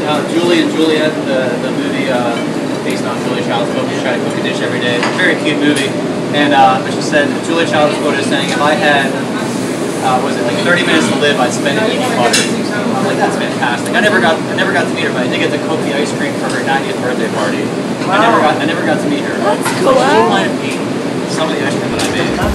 Julie and Juliet, the movie based on Julia Child's book. She tried to cook a dish every day. Very cute movie. And she said, Julia Child's quote is saying, if I had, was it like 30 minutes to live, I'd spend it eating butter. I'm like, that's fantastic. I never got to meet her, but I did get to cook the ice cream for her 90th birthday party. Wow. I never got to meet her. That's cool. She might have eaten some of the ice cream that I made.